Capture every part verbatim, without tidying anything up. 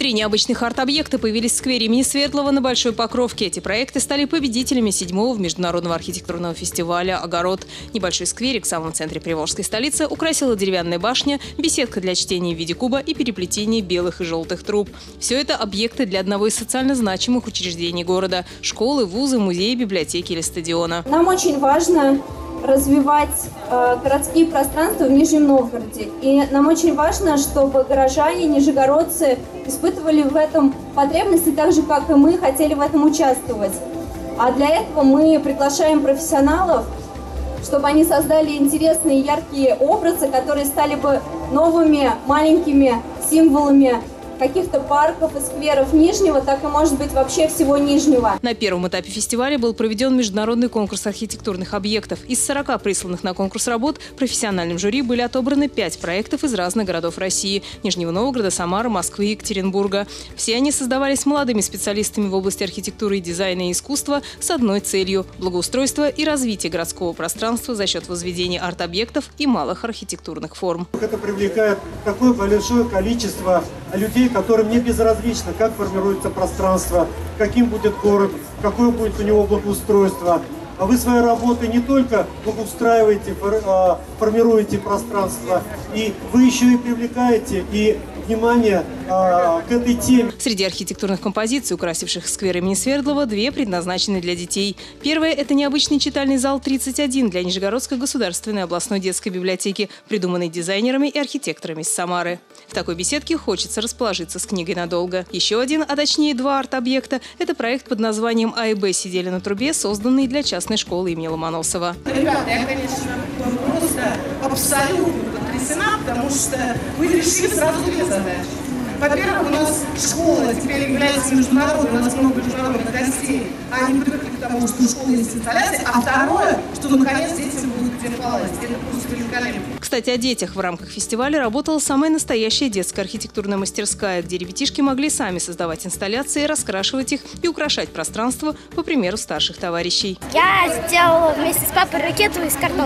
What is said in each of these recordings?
Три необычных арт-объекта появились в сквере имени Свердлова на Большой Покровке. Эти проекты стали победителями седьмого международного архитектурного фестиваля «Огород». Небольшой скверик в самом центре приволжской столицы украсила деревянная башня, беседка для чтения в виде куба и переплетение белых и желтых труб. Все это объекты для одного из социально значимых учреждений города – школы, вузы, музеи, библиотеки или стадиона. Нам очень важно развивать э, городские пространства в Нижнем Новгороде. И нам очень важно, чтобы горожане, нижегородцы испытывали в этом потребности так же, как и мы хотели в этом участвовать. А для этого мы приглашаем профессионалов, чтобы они создали интересные яркие образы, которые стали бы новыми маленькими символами каких-то парков и скверов Нижнего, так и, может быть, вообще всего Нижнего. На первом этапе фестиваля был проведен международный конкурс архитектурных объектов. Из сорока присланных на конкурс работ профессиональным жюри были отобраны пять проектов из разных городов России – Нижнего Новгорода, Самары, Москвы и Екатеринбурга. Все они создавались молодыми специалистами в области архитектуры, дизайна и искусства с одной целью – благоустройство и развитие городского пространства за счет возведения арт-объектов и малых архитектурных форм. Это привлекает такое большое количество людей, которым не безразлично, как формируется пространство, каким будет город, какое будет у него благоустройство. А вы своей работой не только благоустраиваете, формируете пространство, и вы еще и привлекаете и внимание а, к этой теме. Среди архитектурных композиций, украсивших сквер имени Свердлова, две предназначены для детей. Первая – это необычный читальный зал тридцать один для Нижегородской государственной областной детской библиотеки, придуманный дизайнерами и архитекторами из Самары. В такой беседке хочется расположиться с книгой надолго. Еще один, а точнее два арт-объекта – это проект под названием «А и Б сидели на трубе», созданный для частной школы имени Ломоносова. Ребята, я, конечно, просто абсолютно потрясена, потому что вы решили сразу две задачи. Во-первых, у нас школа теперь является международной, у нас много международных гостей, а они привыкли к тому, что у школы есть инсталляция. А второе, что наконец детям будет где плавать. Это просто великолепно. Кстати, о детях. В рамках фестиваля работала самая настоящая детская архитектурная мастерская, где ребятишки могли сами создавать инсталляции, раскрашивать их и украшать пространство, по примеру старших товарищей. Я сделала вместе с папой ракету из картона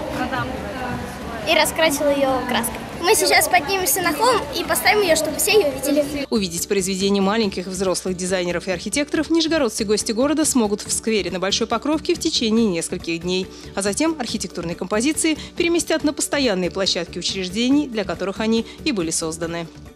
и раскрасила ее краской. Мы сейчас поднимемся на холм и поставим ее, чтобы все ее видели. Увидеть произведения маленьких и взрослых дизайнеров и архитекторов нижегородцы и гости города смогут в сквере на Большой Покровке в течение нескольких дней. А затем архитектурные композиции переместят на постоянные площадки учреждений, для которых они и были созданы.